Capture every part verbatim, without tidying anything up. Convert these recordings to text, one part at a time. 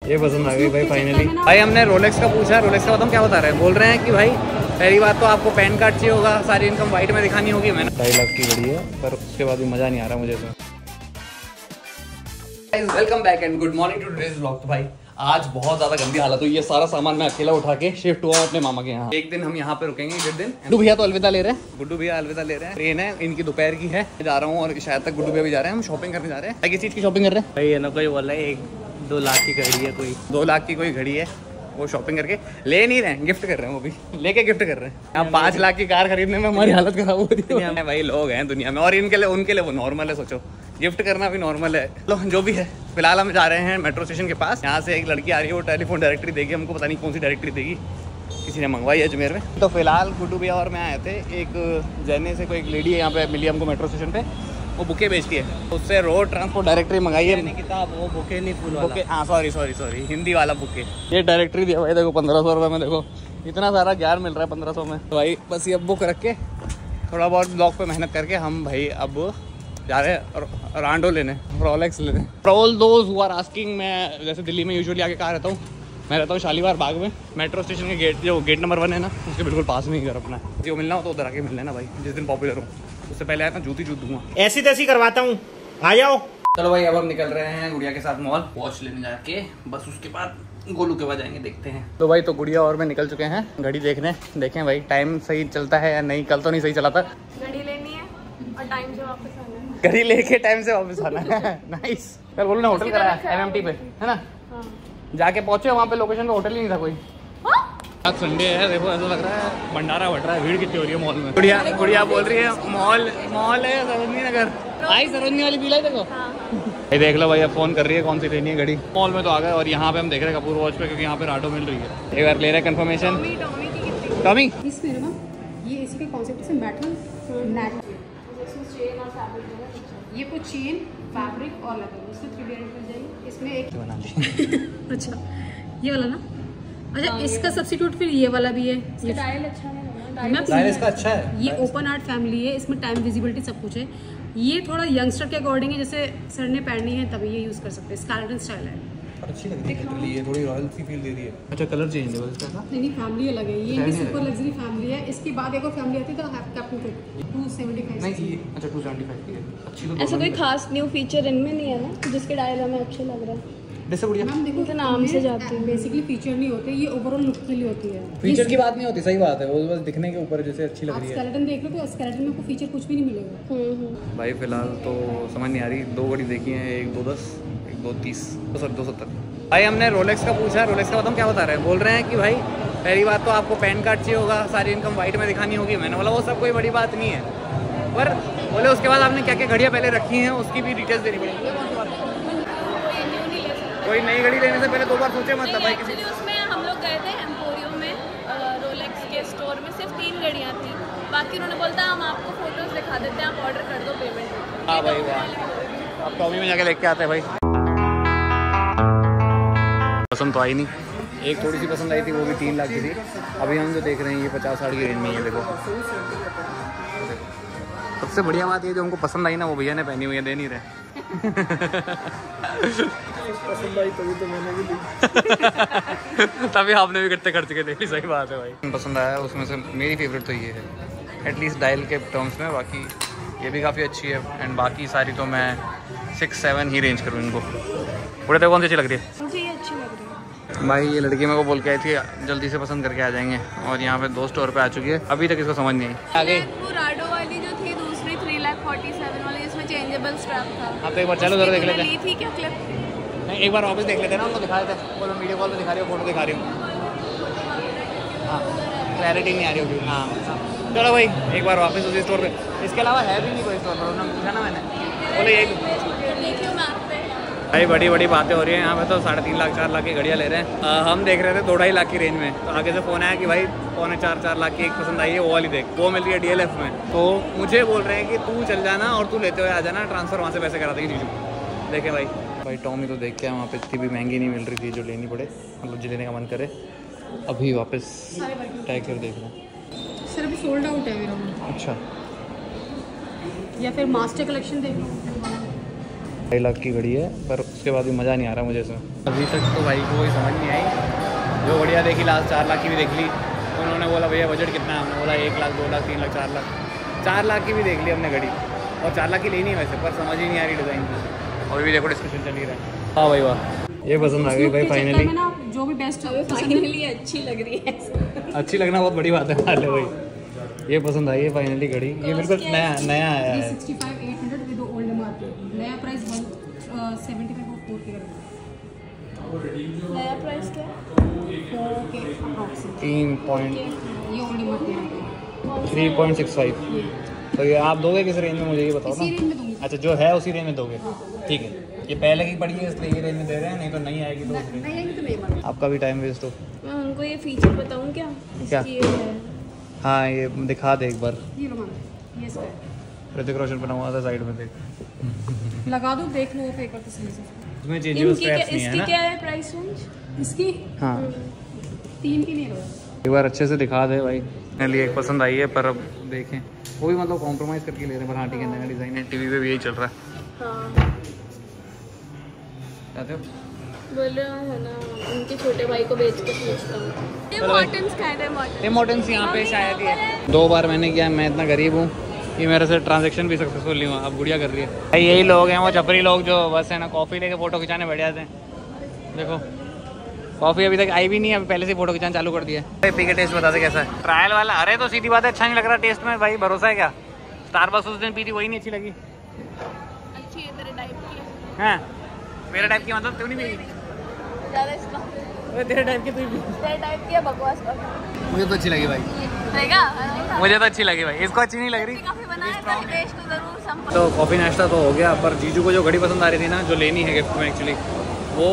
ये पसंद आ गई भाई फाइनली। भाई हमने रोलेक्स का पूछा, रोलेक्स का बताऊँ क्या बता रहे हैं, बोल रहे हैं कि भाई पहली बात तो आपको पैन कार्ड चाहिए होगा, सारी इनकम वाइट में दिखानी होगी। मैंने ढाई लाख की घड़ी है पर उसके बाद भी मज़ा नहीं आ रहा मुझे तो। Welcome back and good morning to today's vlog. तो भाई आज बहुत ज्यादा गंदी हालत हुई है, सारा सामान मैं अकेला उठा के शिफ्ट हुआ अपने मामा के यहाँ। एक दिन हम यहाँ पे रुकेंगे, डेढ़ दिन। गुड्डू भैया तो अलविदा ले रहे हैं, गुड्डू भैया अलविदा ले रहे हैं। ट्रेन है इनकी दोपहर की है, जा रहा हूँ और शायद तक गुड्डू भैया भी जा रहे हैं। हम शॉपिंग करने जा रहे हैं। किस चीज़ की शॉपिंग कर रहे हैं भाई? ये ना कोई बोल रहा है एक दो लाख की घड़ी है, कोई दो लाख की कोई घड़ी है, वो शॉपिंग करके ले नहीं रहे हैं, गिफ्ट कर रहे हैं। वो भी लेके गिफ्ट कर रहे हैं। यहाँ पाँच लाख की कार खरीदने में हमारी हालत खराब हो रही है। भाई लोग हैं दुनिया में और इनके लिए उनके लिए वो नॉर्मल है। सोचो गिफ्ट करना भी नॉर्मल है। लो जो भी है, फिलहाल हम जा रहे हैं मेट्रो स्टेशन के पास। यहाँ से एक लड़की आ रही है, वो टेलीफोन डायरेक्टरी देगी हमको, पता नहीं कौन सी डायरेक्टरी देगी, किसी ने मंगवाई है अजमेर में। तो फिलहाल गुड्डू भैया और मैं आए थे। एक जैने से कोई एक लेडी है यहाँ पे मिली हमको मेट्रो स्टेशन पे, वो बुके बेचती है, उससे रोड ट्रांसपोर्ट डायरेक्टरी मंगाई है किताब। वो बुके नहीं, फूल वाला बुके। हाँ सॉरी सॉरी सॉरी हिंदी वाला बुके। ये डायरेक्टरी दिया भाई, देखो पंद्रह सौ रुपये में, देखो इतना सारा ज्ञान मिल रहा है पंद्रह सौ में। तो भाई बस ये अब बुक रख के थोड़ा बहुत ब्लॉग पे मेहनत करके हम भाई अब जा रहे हैं रांडो लेने, रोलेक्स लेने। All those who are asking, मैं जैसे दिल्ली में यूजुअली आके कहाँ रहता हूँ, मैं रहता हूँ शालीमार बाग में। मेट्रो स्टेशन के गेट, जो गेट नंबर वन है ना, उसके बिल्कुल पास में ही घर अपना है। जो मिलना हो तो उधर आके मिल लेना भाई, जिस दिन पॉपुलर हूँ। उससे पहले आया था जूती जूत दूंगा, ऐसी तैसी करवाता हूँ, आ जाओ। चलो भाई अब हम निकल रहे हैं गुड़िया के साथ मॉल, वॉच लेने जाके बस उसके बाद गोलू के बाद जाएंगे, देखते हैं। तो भाई तो गुड़िया और मैं निकल चुके हैं घड़ी देखने। देखें भाई टाइम सही चलता है या नहीं। कल तो नहीं सही चला था। घड़ी लेनी है और टाइम से वापस आना है। घड़ी लेके टाइम से वापस आना है। नाइस। कल बोलो ना होटल कराया एम एम टी पे, है ना? जाके पहुंचे वहाँ पे, लोकेशन पे होटल ही नहीं था कोई। आज संडे है, देखो ऐसा लग रहा है भंडारा बढ़ रहा है, भीड़ कितनी हो रही है मॉल में। गुड़िया गुड़िया बोल रही है मॉल मॉल है सरोजनी नगर। आई सरोजनी वाली बिल है देखो। ये देख लो भाई, अब फोन कर रही है कौन सी लेनी है घड़ी। मॉल में तो आ गए और यहाँ पे हम देख रहे हैं कपूर वॉच पे, क्योंकि यहाँ पे राडो मिल रही है। एक बार ले रहे कंफर्मेशन। टॉमी इसमें ना ये इसी के कॉन्सेप्ट से मेटल नेट, ये कुछ चेन फैब्रिक और लेदर, उससे थ्री डी मिल जाएगी। इसमें एक बना ली। अच्छा ये वाला ना, अच्छा इसका सब्स्टिट्यूट फिर ये वाला भी है। ये स्टाइल अच्छा है, डिजाइन इसका अच्छा है। ये ओपन आर्ट फैमिली है, इसमें टाइम विजिबिलिटी सब कुछ है। ये थोड़ा यंगस्टर के अकॉर्डिंग है, जैसे सर ने पहननी है तभी ये यूज कर सकते हैं। स्कार्लेट स्टाइल है, अच्छी लग रही है, ये थोड़ी रॉयल सी फील दे रही है। अच्छा कलर चेंज है बस इसका। नहीं नहीं फैमिली अलग है, ये सुपर लग्जरी फैमिली है। इसके बाद एक और फैमिली आती है तो कैप्टन टू सेवेंटी फाइव। नहीं ये अच्छा टू सेवेंटी फाइव की है, अच्छी। तो ऐसा कोई खास न्यू फीचर इनमें नहीं है ना जिसके डायलॉग में अच्छे लग रहा है। जैसे बढ़िया मैम देखो तो नाम से जाती है। बेसिकली फीचर नहीं होते, ये ओवरऑल लुक के लिए होती है। फीचर की बात नहीं होती, सही बात है, वो बस दिखने के ऊपर जैसे अच्छी लग आप रही है। स्केलेटन देख लो तो स्केलेटन में आपको फीचर कुछ भी नहीं मिलेगा। भाई फिलहाल तो समझ नहीं आ रही। दो घड़ी देखी है, एक दो दस, एक दो तीस, दो सौ दो सत्तर। भाई हमने रोलेक्स का पूछा, रोलेक्स का बताऊँ क्या बता रहे हैं, बोल रहे हैं कि भाई पहली बात तो आपको पैन कार्ड चाहिए होगा, सारी इनकम वाइट में दिखानी होगी। मैंने बोला वो सब कोई बड़ी बात नहीं है, पर बोले उसके बाद आपने क्या क्या घड़ियाँ पहले रखी हैं उसकी भी डिटेल्स देनी पड़ेगी। कोई नई घड़ी लेने से पहले दो बार सोचे मत भाई किसी। उसमें हम लोग गए थे एम्पोरियम में, रोलेक्स के स्टोर में सिर्फ तीन घड़ियाँ थी, बाकी उन्होंने बोलता हम आपको फोटोज दिखा देते हैं, आप ऑर्डर कर दो, पेमेंट। हाँ भाई वाह, अब टॉमी में जाके लेके आते हैं भाई। पसंद तो आई नहीं, एक थोड़ी सी पसंद आई थी, वो भी तीन लाख की थी। अभी हम जो देख रहे हैं ये पचास साठ की रेंज में ही है। देखो सबसे बढ़िया बात ये जो हमको पसंद आई ना, वो भैया ने पहनी हुई है, दे नहीं रहे। पसंद आई तभी तो मैंने भी ली। तभी आपने भी कितने खर्च के देख ली। सही बात है भाई, पसंद आया। उसमें से मेरी फेवरेट तो ये है, एटलीस्ट डायल के टर्म्स में। बाकी ये भी काफ़ी अच्छी है, एंड बाकी सारी तो मैं सिक्स सेवन ही रेंज करूँ इनको। पूरे तो कौन सी अच्छी लग रही है? मुझे ये अच्छी लग रही है भाई। ये लड़की मेरे को बोल के आई थी जल्दी से पसंद करके आ जाएंगे, और यहाँ पे दो स्टोर पे आ चुकी है, अभी तक इसको समझ नहीं आई। आगे वो राडो वाली जो थी दूसरी थ्री लाख फोर्टी सेवन वाली, जिसमें चेंजेबल स्ट्रैप था। हाँ तो एक बार चलो जरा देख लेते हैं। ली थी क्या क्लिप? नहीं एक बार वापस देख लेते हैं ना, उनको दिखा देते हैं। बोलो वीडियो कॉल पे दिखा रही हो, फोटो दिखा रही हूँ। हाँ क्लैरिटी नहीं आ रही होगी। हाँ चलो भाई एक बार वापस उसी स्टोर पे। इसके अलावा है भी नहीं कोई स्टोर पर, उन्होंने पूछा ना मैंने, बोले यही भाई। बड़ी बड़ी बातें हो रही है यहाँ पे, तो साढ़े तीन लाख चार लाख की घड़ियाँ ले रहे हैं। आ, हम देख रहे थे दो ढाई लाख की रेंज में, तो आगे से फ़ोन आया कि भाई पौने चार चार लाख की एक पसंद आई है, वो वाली देख, वो मिल रही है डी एल एफ में। तो मुझे बोल रहे हैं कि तू चल जाना और तू लेते हुए आ जाना, ट्रांसफ़र वहाँ से पैसे करा देगी जीजू। देखे भाई भाई टॉमी तो देख के वहाँ पे इतनी भी महंगी नहीं मिल रही थी जो लेनी पड़े, मतलब जो लेने का मन करे। अभी वापस टैग कर देख रहा हूँ सर, अभी सोल्ड आउट है मेरा। अच्छा या फिर मास्टर कलेक्शन देख लो। ढाई लाख की घड़ी है, पर उसके बाद भी मज़ा नहीं आ रहा मुझे इसमें। अभी तक तो भाई को कोई समझ नहीं आई। जो बढ़िया देखी लास्ट चार लाख की भी देख ली, उन्होंने बोला भैया बजट कितना है, हमने बोला एक लाख दो लाख तीन लाख चार लाख चार लाख की भी देख ली हमने घड़ी, और चार लाख की लेनी है वैसे, पर समझ ही नहीं आ रही डिज़ाइन की। और भी देखो डिस्कशन चल ही रहा है। हाँ भाई वाह, ये पसंद आ गई भाई फाइनली। जो भी बेस्ट है फाइनली अच्छी लग रही है। अच्छी लगना बहुत बड़ी बात है हाले भाई, ये पसंद आई है फाइनली घड़ी। ये बिल्कुल नया नया आया है। Sixty five eight hundred with old MRP, नया प्राइस वन सेवेंटी फाइव और फोर के नया प्राइस क्या ओके अप्रॉक्सीमेट तीन पॉइंट ये old MRP three point six five. तो ये आप दोगे किस रेंज में, मुझे ये बताओ इसी रेंज में ना। दूंगी। अच्छा जो है उसी रेंज में दोगे, ठीक है। ये पहले की पड़ी है इसलिए ये रेंज में दे रहे हैं, नहीं तो नहीं आएगी तो उस रेंज। नहीं आएगी तो नहीं मालूम। आपका भी टाइम वेस्ट हो। मैं उनको ये फीचर बताऊँ क्या? क्या? इसकी ये है। हाँ ये दिखा दे एक बार। ये लो मानो, ये इसका है। ऋतिक रोशन बना हुआ था साइड में, देख लगा दो, देख लो पे करते सही से। इसमें चेंजेबल इनकी क्या, स्ट्रैप्स नहीं है इसकी ना। क्या है प्राइस रेंज? इसकी हाँ तीन की नहीं लो। एक बार अच्छे से दिखा दे भाई। मेरे लिए एक पसंद आई है, पर अब देखें। वो भी मतलब कॉम्प्रोमाइज़ करके ले रहे हैं, पर हाँ ठीक है, नया डिज़ाइन है, टीवी पे भी यही चल रहा है। हाँ चाहते हो? बोले है ना, उनके छोटे भाई को बेच के पूछता हूँ। टिम हॉर्टन्स का है, टिम हॉर्टन्स। टिम हॉर्टन्स यहाँ पे शायद ही है। दो बार मैंने किया, मैं इतना गरीब हूँ, ये मेरे से ट्रांजैक्शन भी सक्सेसफुल नहीं हुआ। अब गुड़िया कर रही है भाई। यही लोग हैं वो चपरी लोग जो बस है ना कॉफ़ी लेके फ़ोटो खिंचाने बैठ जाते हैं। देखो कॉफ़ी अभी तक आई भी नहीं है, अभी पहले से फ़ोटो खिंचाना चालू कर दिया है। पी के टेस्ट बता दे कैसा है। ट्रायल वाला, अरे तो सीधी बात है, अच्छा नहीं लग रहा टेस्ट में भाई, भरोसा है क्या। स्टारबक्स उस दिन पी थी, वही नहीं अच्छी लगी। अच्छी है, तेरे टाइप की है। हाँ मेरा टाइप की मतलब क्यों नहीं पी? ज़्यादा इसका तेरे टाइप की तू भी। तेरे टाइप की है, बकवास कर। मुझे तो अच्छी लगी भाई, रहेगा मुझे तो अच्छी लगी भाई। इसको अच्छी नहीं लग रही। काफ़ी बनाया था, टेस्ट तो ज़रूर संपर्क। तो कॉफ़ी नाश्ता तो हो गया, पर जीजू को जो घड़ी पसंद आ रही थी ना, जो लेनी है गिफ्ट में एक्चुअली, वो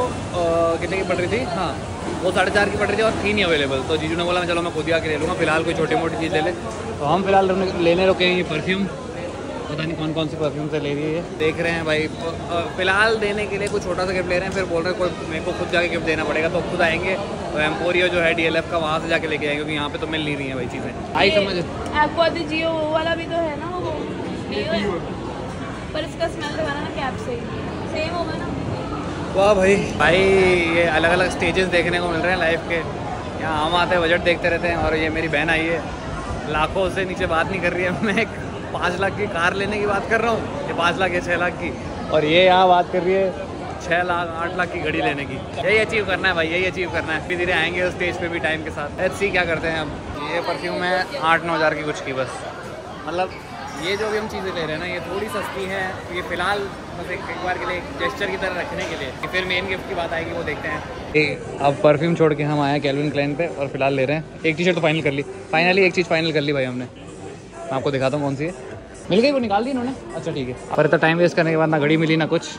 आ, कितने की पड़ रही थी? हाँ वो साढ़े चार की पड़ रही थी और थी नहीं अवेलेबल। तो जीजू ने बोला मैं चलो मैं खुद ही आके ले लूँगा, फिलहाल कोई छोटी मोटी चीज़ ले ले। तो हम फिलहाल लेने रुके हैं ये परफ्यूम, पता नहीं कौन कौन सी परफ्यूम से ले रही है, देख रहे हैं भाई। फिलहाल देने के लिए कुछ छोटा सा गिफ्ट ले रहे हैं, फिर बोल रहे हैं कोई मेरे को खुद जाके गिफ्ट देना पड़ेगा, तो खुद आएंगे। तो एम्पोरियो जो है डी एल एफ का, वहाँ से जाके लेके आएंगे, क्योंकि यहाँ पे तो मिल नहीं रही हैं भाई चीज़ें। आई समझ। आपको जियो वाला भी तो है ना, वो जियो है, पर इसका स्मेल तो है ना कैप से सेम होगा ना। वाह भाई भाई, ये अलग अलग स्टेजेस देखने को मिल रहे हैं लाइफ के। यहाँ हम आते हैं बजट देखते रहते हैं, और ये मेरी बहन आई है, लाखों से नीचे बात नहीं कर रही है। मैं एक पाँच लाख की कार लेने की बात कर रहा हूँ, ये पाँच लाख या छः लाख की, और ये यहाँ बात कर रही है छः लाख आठ लाख की घड़ी लेने की। यही अचीव करना है भाई, यही अचीव करना है। धीरे धीरे आएंगे उस स्टेज पे भी टाइम के साथ। लेट्स सी क्या करते हैं अब। ये परफ्यूम है आठ नौ हज़ार की कुछ की बस, मतलब ये जो भी हम चीज़ें ले रहे हैं ना, ये थोड़ी सस्ती है। ये फिलहाल बस एक, एक बार के लिए जेस्चर की तरह रखने के लिए, कि फिर मेन गिफ्ट की बात आएगी वो देखते हैं। अब परफ्यूम छोड़ के हम आए हैं कैल्विन क्लाइन पे, और फिलहाल ले रहे हैं। एक टी शर्ट तो फाइनल कर ली, फाइनली एक चीज़ फाइनल कर ली भाई हमने। मैं आपको दिखाता हूँ कौन सी है। मिल गई, वो निकाल दी इन्होंने। अच्छा ठीक है, पर इतना टाइम वेस्ट करने के बाद ना घड़ी मिली ना कुछ,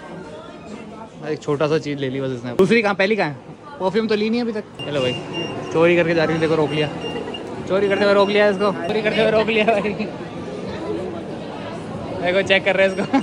एक छोटा सा चीज़ ले ली बस इसने। दूसरी कहाँ, पहली कहाँ है? परफ्यूम तो ली नहीं अभी तक। चलो भाई, चोरी करके जा रही है, देखो रोक लिया, चोरी करते हुए रोक लिया इसको, चोरी करते हुए रोक लिया भाई। देखो चेक कर रहे हैं इसको।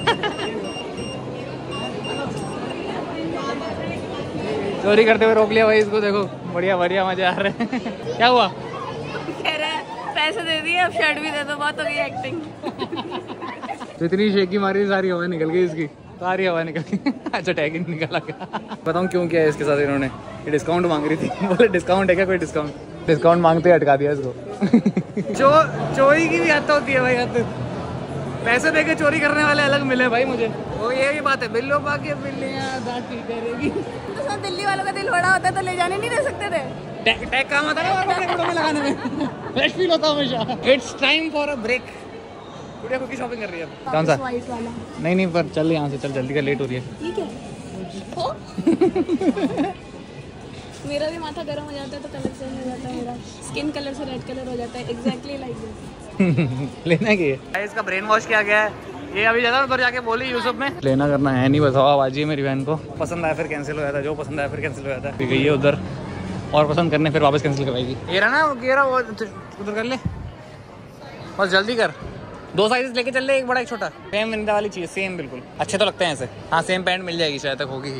चोरी करते हुए रोक लिया भाई इसको, देखो बढ़िया बढ़िया मजे आ रहे हैं। क्या हुआ? कह रहे हैं पैसे दे दिए, अब शर्ट भी दे दो, बहुत हो गई एक्टिंग। तो इतनी शेकी मारी, सारी हवा निकल गई इसकी, सारी हवा निकल गई। अच्छा टैग ही निकाला गया। बताऊँ क्यों किया है इसके साथ इन्होंने? ये डिस्काउंट मांग रही थी, बोले डिस्काउंट है क्या, कोई डिस्काउंट? डिस्काउंट मांगते ही अटका दिया इसको। चो चोरी की भी हद होती है भाई, हद। पैसे देके चोरी करने वाले अलग मिले भाई मुझे। वो यही बात है, बिल्लो बाकी बिल्लियाँ दाटी करेगी। तो सब दिल्ली वालों का दिल बड़ा होता है, तो ले जाने नहीं दे सकते थे। टैग टैग काम आता है ना अपने कपड़ों में लगाने में, फ्रेश फील होता है हमेशा। It's time for a break. गुड़िया को की शॉपिंग कर रही है? कौन सा? वाइट वाला। नहीं नहीं, पर चल यहाँ से चल, जल्दी का, लेट हो रही है। ठीक है। हो? मेरा भी माथा गर्म हो जाता है तो कलर चेंज हो जाता है, मेरा स्किन कलर से रेड कलर हो जाता है, एग्जैक्टली लाइक दिस। लेना की है इसका ब्रेन वॉश किया गया है। ये अभी ज़्यादा उधर जाके बोली यूसुफ में लेना करना है नहीं, बस हवाबाजी है। मेरी बहन को पसंद आया फिर कैंसिल हो जाता है, जो पसंद आया फिर कैंसिल हो जाता है। गई है उधर और पसंद करने, फिर वापस कैंसिल करवाएगी। ये रहा ना, ये रहा वो, उधर कर ले बस, जल्दी कर। दो साइज लेके चल ले, एक बड़ा एक छोटा, सेम विंदा वाली चीज़, सेम बिल्कुल अच्छे तो लगते हैं ऐसे। हाँ सेम पैंट मिल जाएगी शायद तक, होगी ही।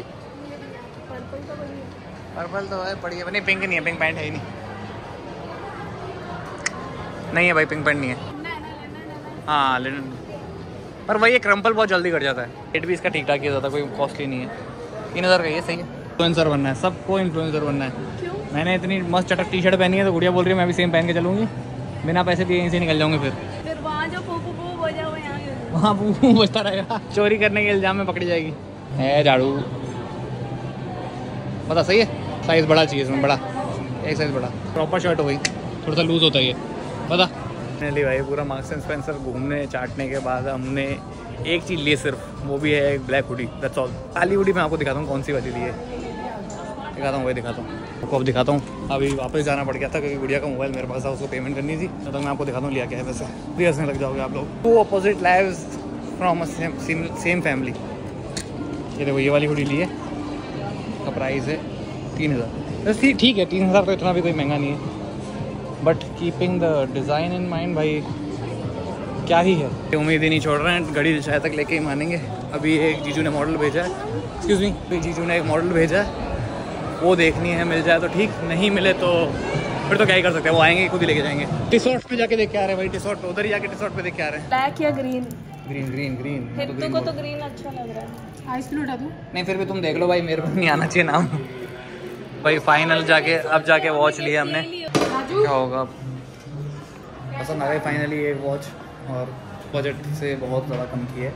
पर्पल तो है पड़ी है, नहीं पिंक नहीं है, पिंक पैंट है ही नहीं। नहीं है भाई, पिंक पैंट नहीं है। हाँ लेना पर वही क्रम्पल बहुत जल्दी कट जाता है। रेट भी इसका ठीक ठाक ही होता है, कोई कॉस्टली नहीं है। तीन हज़ार का ये सही है। इन्फ्लुएंसर बनना है, सबको इन्फ्लुएंसर बनना है। क्यों? मैंने इतनी मस्त चटक टी शर्ट पहनी है तो गुड़िया बोल रही है मैं भी सेम पहन के चलूँगी, बिना पैसे दिए यहीं से निकल जाऊँगी। फिर फिर वहाँ जो पोपो पोपो बजा हुआ यहाँ वहाँ पू बजता रहेगा, चोरी करने के इल्जाम में पकड़ी जाएगी। है झाड़ू पता सही है, साइज़ बड़ा चाहिए इसमें, बड़ा एक साइज़ बड़ा। प्रॉपर शर्ट हो गई, थोड़ा सा लूज़ होता है ये पता। फाइनली भाई पूरा मार्क्स एंड स्पेंसर घूमने चाटने के बाद हमने एक चीज़ ली सिर्फ, वो भी है एक ब्लैक हुडी, दैट्स ऑल। काली हुडी मैं आपको दिखाता हूँ कौन सी वाली ली है, दिखाता हूँ वही दिखाता हूँ आपको। अब दिखाता हूँ, अभी वापस जाना पड़ गया था क्योंकि गुड़िया का मोबाइल मेरे पास था, उसको पेमेंट करनी थी। तो मैं आपको दिखाता हूँ लिया क्या है। वैसे भी हंसने लग जाओगे आप लोग। Two opposite lives from a same family. ये देखो ये वाली हुडी ली है, का प्राइस है तीन हज़ार। वैसे ठीक है, तीन हज़ार तो इतना भी कोई महंगा नहीं है, but keeping the design in mind भाई क्या ही है। उम्मीद ही नहीं छोड़ रहे हैं, घड़ी शायद तक लेके ही मानेंगे। अभी एक जीजू ने मॉडल भेजा है, एक्सक्यूज़ मी, अभी जीजू ने एक मॉडल भेजा है, वो देखनी है। मिल जाए तो ठीक, नहीं मिले तो फिर तो क्या ही कर सकते हैं, वो आएंगे खुद ही लेके जाएंगे। टिसॉर्ट पे जाके देख के आ रहे हैं भाई, टिसॉर्ट पे, उधर ही जाके टिसॉर्ट पे देख के आ रहे हैं। ब्लैक या green? Green green green Hittu को तो ग्रीन अच्छा लग रहा है। आइस क्रीम हटा दूँ? नहीं फिर भी तुम देख लो भाई, मेरे को नहीं आना चाहिए नाम भाई। फाइनल जाके अब जाके वॉच लिया हमने, क्या होगा अब। पसंद आ गई फाइनली एक वॉच, और बजट से बहुत ज़्यादा कम की है।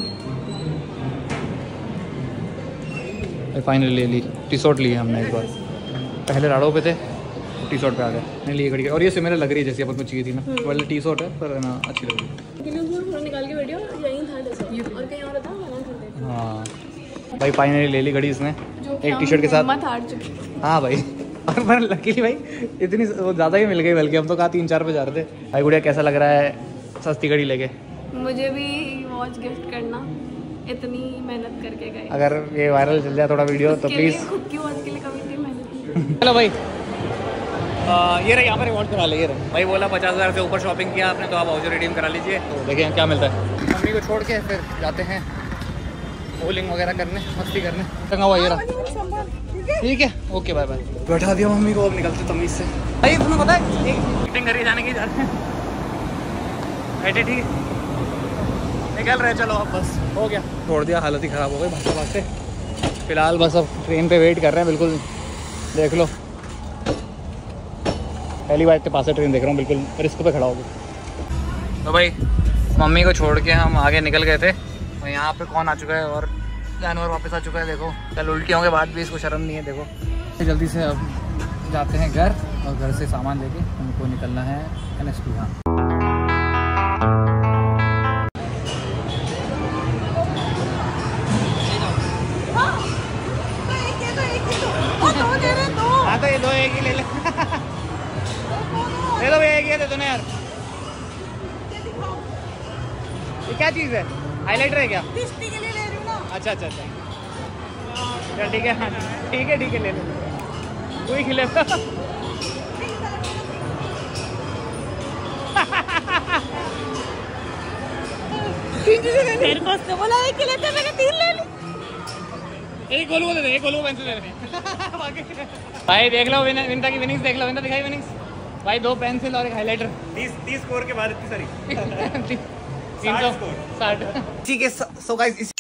फाइनली ले ली, टी शर्ट ली है हमने एक बार, पहले राड़ों पे थे, टी शर्ट पे आ गए, नहीं लिए घड़ी। और ये से मेरे लग रही है जैसी अपन को चाहिए थी ना, वाली टी शर्ट है पर है ना अच्छी लग रही है। निकाल के वीडियो यहीं था जैसे, और कहीं और था मना कर देते। हाँ भाई फाइनली ले ली घड़ी इसने एक टी शर्ट के साथ। हिम्मत हार चुकी। हाँ भाई, और पर लकीली भाई इतनी ज़्यादा ही मिल गई, बल्कि हम तो कहा तीन चार पे जा रहे थे। भाई गुड़िया कैसा लग रहा है सस्ती घड़ी लेके? मुझे भी वॉच गिफ्ट करना, इतनी मेहनत करके गए। अगर ये वायरल चल जाए थोड़ा वीडियो तो प्लीज़। खुद की वॉच के लिए कभी इतनी मेहनत नहीं। चलो भाई आ, ये रहे यहाँ पर रिवॉर्ड करा ले। ये रहे भाई, बोला पचास हज़ार से ऊपर शॉपिंग किया आपने तो आप वाउचर रिडीम करा लीजिए। तो देखिए क्या मिलता है। मम्मी को छोड़ के फिर जाते हैं बोलिंग वगैरह करने, मस्ती करने। टंगा हुआ ये रहा, ठीक है ओके बाय बाय। बैठा दिया मम्मी को, अब निकलते तमीज़ से। भाई तुम्हें पता है मीटिंग करके जाने की जा रहे हैं, बैठे ठीक है निकल रहे। चलो अब बस हो गया, छोड़ दिया, हालत ही ख़राब हो गई भागते भागते। फिलहाल बस अब ट्रेन पे वेट कर रहे हैं, बिल्कुल देख लो पहली बार इतने पास से ट्रेन देख रहा हूँ, बिल्कुल रिस्क पे खड़ा हो गया। तो भाई मम्मी को छोड़ के हम आगे निकल गए थे, और यहाँ पे कौन आ चुका है और जानवर वापस आ चुका है। देखो कल उल्टियों के बाद भी इसको शर्म नहीं है। देखो जल्दी से अब जाते हैं घर, और घर से सामान लेके हमको निकलना है एन एस टू। हाँ हाँ तो ये दो एक ही ले ले ले दो, एक ही दे दो ना यार। ये क्या चीज़ है, हाईलाइटर है क्या? किस्ती के लिए ले रही हूँ ना। अच्छा अच्छा अच्छा चल ठीक है, हाँ ठीक है ठीक है ले लो, कोई खिले मेरे को उसने बोला एक के लिए तो मैंने तीन ले ली। एक गोलू दे दे, एक गोलू पेंसिल दे दे। भाई देख लो विनिता की विनिंग्स, देख लो विनिता दिखाई विनिंग्स भाई, दो पेंसिल और एक हाईलाइटर। तीस तीस स्कोर के बाद इतनी सारी तीन सौ साठ। ठीक है सो गाइस